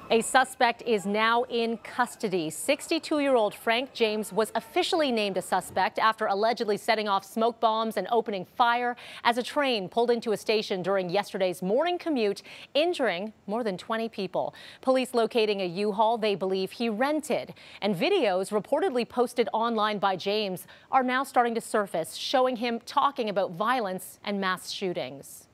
A suspect is now in custody. 62-year-old Frank James was officially named a suspect after allegedly setting off smoke bombs and opening fire as a train pulled into a station during yesterday's morning commute, injuring more than 20 people. Police locating a U-Haul they believe he rented. And videos reportedly posted online by James are now starting to surface, showing him talking about violence and mass shootings.